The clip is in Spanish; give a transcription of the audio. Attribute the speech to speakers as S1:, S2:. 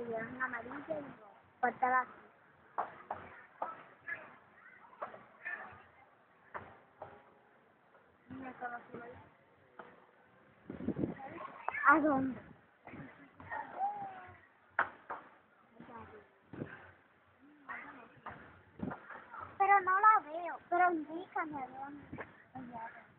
S1: llevan amarilla y rojo. Falta la azul. Mira, está la azul ahí. ¿A dónde? Pero no la veo, pero indícame a dónde.